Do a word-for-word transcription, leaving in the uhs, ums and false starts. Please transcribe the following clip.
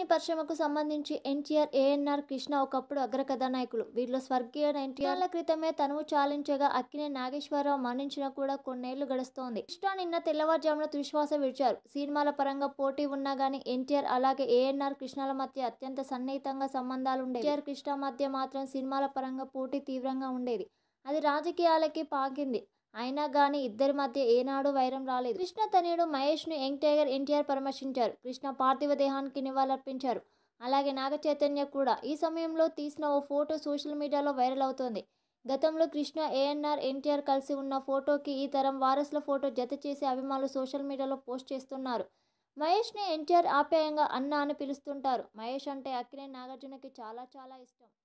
సినీ పరిశ్రమకు సంబంధించి ఎన్టీఆర్, ఏఎన్నార్, కృష్ణ ఒకప్పుడు అగ్ర కథానాయకులు. వీరిలో స్వర్గీయ ఎన్టీఆర్ ఏళ్ల క్రితమే తనువు చాలించగా అక్కినేని నాగేశ్వరరావు మరణించిన కూడా కొన్నేళ్లు గడుస్తోంది. కృష్ణ నిన్న తెల్లవారుజామున తుదిశ్వాస విడిచారు. సినిమాల పరంగా పోటీ ఉన్నా గానీ ఎన్టీఆర్ అలాగే ఏఎన్నార్, కృష్ణల మధ్య అత్యంత సన్నిహితంగా సంబంధాలుండేవి. ఎన్టీఆర్, కృష్ణ మధ్య మాత్రం సినిమాల పరంగా పోటీ తీవ్రంగా ఉండేది. అది రాజకీయాలకి పాకింది. అయినా గానీ ఇద్దరి మధ్య ఏనాడూ వైరం రాలేదు. కృష్ణ తనయుడు మహేష్ ను యంగ్ టైగర్ ఎన్టీఆర్ పరామర్శించారు. కృష్ణ పార్థివ దేహానికి నివాళులర్పించారు. అలాగే నాగ చైతన్య కూడా. ఈ సమయంలో తీసిన ఓ ఫోటో సోషల్ మీడియాలో వైరల్ అవుతోంది. గతంలో కృష్ణ, ఏఎన్నార్, ఎన్టీఆర్ కలిసి ఉన్న ఫోటోకి ఈ తరం వారసుల ఫోటో జత చేసి అభిమానులు సోషల్ మీడియాలో పోస్ట్ చేస్తున్నారు. మహేష్ ని ఎన్టీఆర్ ఆప్యాయంగా అన్న అని పిలుస్తుంటారు. మహేష్ అంటే అక్కినేని నాగార్జునకి చాలా చాలా ఇష్టం.